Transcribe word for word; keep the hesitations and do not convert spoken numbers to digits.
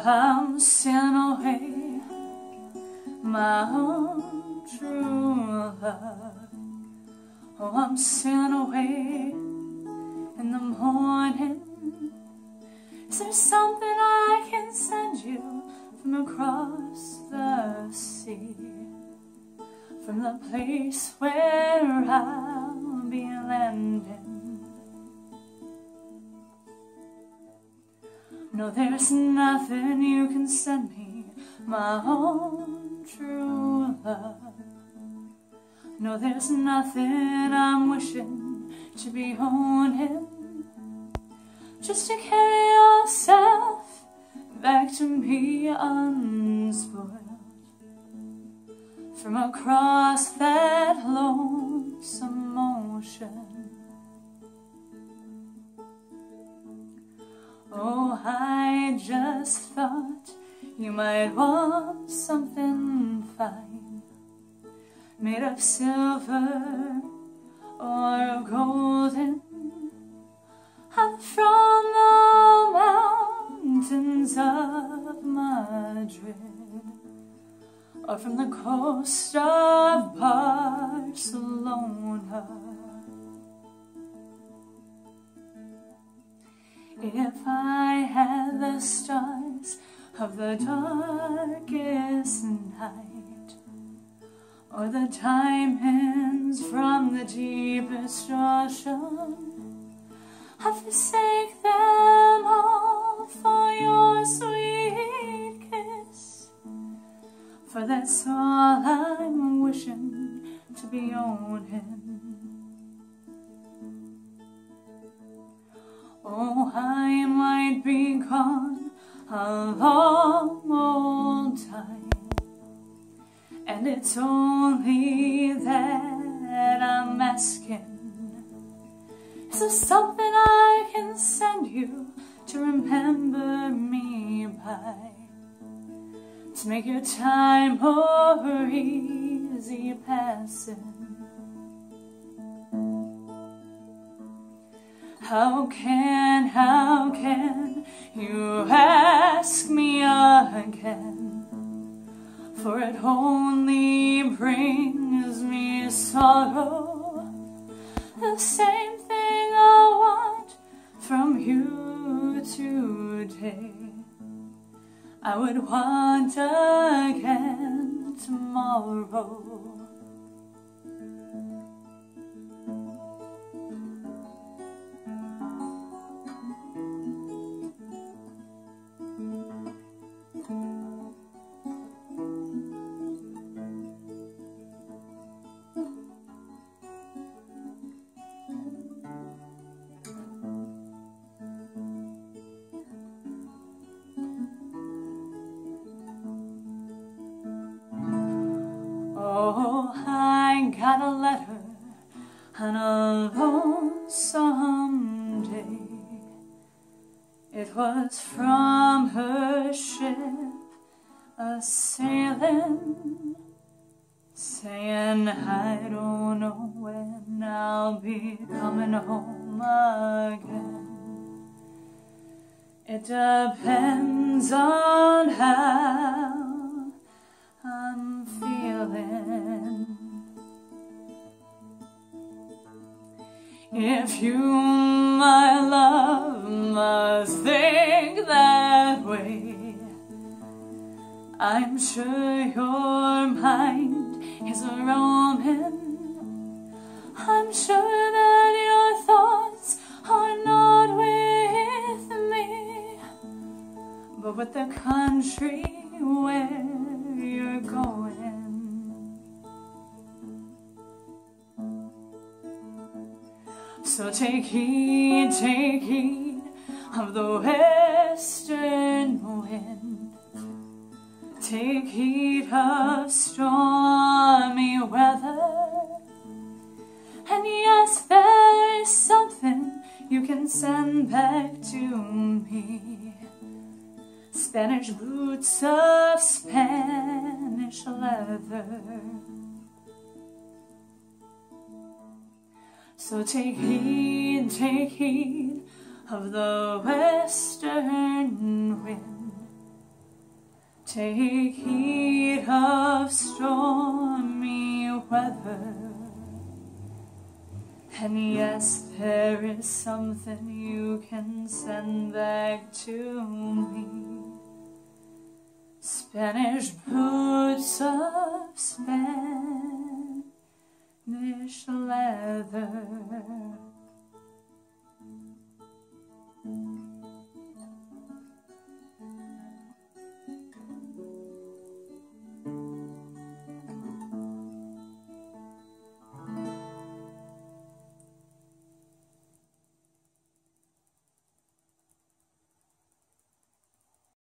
I'm sailing away, my own true love. Oh, I'm sailing away in the morning. Is there something I can send you from across the sea, from the place where I'll be landing? No, there's nothing you can send me, my own true love. No, there's nothing I'm wishing to be owning, just to carry yourself back to me unspoiled, from across that lonesome ocean. Oh, I just thought you might want something fine, made of silver or golden, and from the mountains of Madrid, or from the coast of Barcelona. If I had the stars of the darkest night, or the diamonds from the deepest ocean, I'd forsake them all for your sweet kiss, for that's all I'm wishing to be owning. Oh, I might be gone a long old time, and it's only that I'm asking. Is there something I can send you to remember me by, to make your time more easy passing? How can, how can you ask me again? For it only brings me sorrow. The same thing I want from you today, I would want again tomorrow. Oh, I got a letter on a lonesome day. It was from her ship a-sailing, saying, I don't know when I'll be coming home again. It depends on how I'm feeling. If you, my love, must think that way, I'm sure your mind is roaming. I'm sure that your thoughts are not with me, but with the country where you're going. So take heed, take heed of the western wind. Take heed of stormy weather. And yes, there is something you can send back to me. Spanish boots of Spanish leather. So take heed, take heed of the western wind. Take heed of stormy weather. And yes, there is something you can send back to me. Spanish boots of Spanish leather.